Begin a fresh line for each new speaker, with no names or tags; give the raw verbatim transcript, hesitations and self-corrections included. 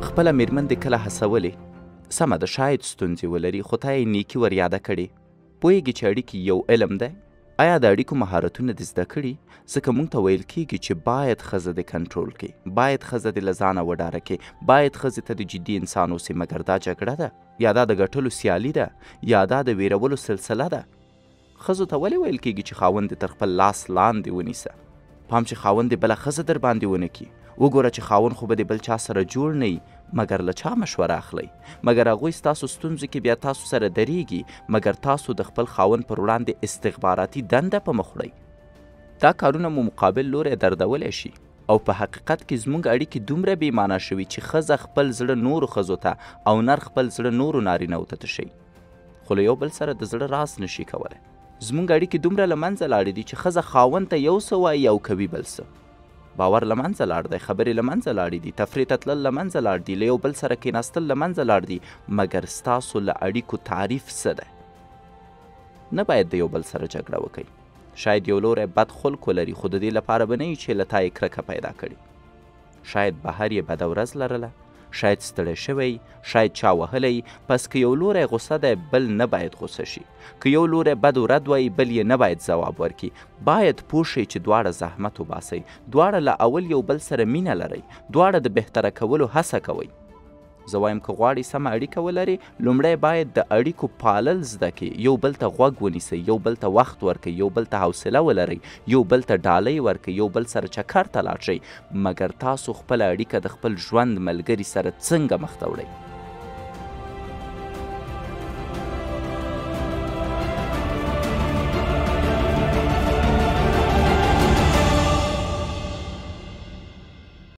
خپله مېرمن دې کله هڅولې سمه ده شاید ستونزې ولري خو تا یې نیکي ور یاده کړې پوهېږي چې اړیکې یو علم دی آیا د اړیکو مهارتونه دې زده کړي ځکه موږ ته ویل کېږي چې باید ښځه دې کنټرول کړي باید ښځه دې له ځانه وډاره کړي باید ښځې ته د جدي انسان اوسي مګر دا جګړه ده یا دا د ګټلو سیالي ده یا دا د ویرولو سلسله ده ښځو ته ولې ویل کېږي چې خاوند دې تر خپل لاس لاندې ونیسه پام چې خاوند دې بله ښځه در باندې ونه کړي وګوره چې خاوند خو به دې بل چا سره جوړ نه وي مګر له چا مشوره اخلئ مګر هغوی ستاسو ستونزو کې بیا تاسو سره درېږي مګر تاسو د خپل خاوند پر وړاندې استخباراتي دنده په مخ وړئ دا کارونه مو مقابل لوری دردولی شي او په حقیقت کې زموږ اړیکې دومره بې معنی شوي چې ښځه خپل زړه نورو ښځو ته او نر خپل زړه نورو نارینهو ته تشوي خو له یو بل سره د زړه راز نشي کولی زموږ اړیکې دومره له منځه لاړې دي چې ښځه خاوند ته یو څه وایي او کوي بل څه باور له منځه لاړ دی خبرې له منځه لاړې دي تفریح ته تلل له منځه لاړ دي له یو بل سره کېناستل له منځه لاړ دي مګر ستاسو له اړیکو تعریف څه دی نه باید د یو بل سره جګړه وکئ شاید یو لوری بد خلق ولري خو د دې لپاره به نه وي چې له تا یې کرکه پیدا کړي شاید بهر یې بده ورځ لرله شاید ستړی شوی شاید چا وهلی پس که یو لوری غصه دی بل نه باید غصه شي که یو لوری بد و رد وایي بل یې نه باید ځواب ورکړي باید پوه شئ چې دواړه زحمت وباسئ دواړه له اول یو بل سره مینه لرئ دواړه د بهتره کولو هڅه کوئ زه وایم که غواړئ سمه اړیکه ولرئ لومړی باید د اړیکو پالل زده کړئ یو بل ته غوږ ونیسئ یو بل ته وخت ورکئ یو بل ته حوصله ولرئ یو بل ته ډالۍ ورکئ یو بل سره چکر ته لاړ شئ مګر تاسو خپله اړیکه د خپل ژوند ملګري سره څنګه مخ ته وړئ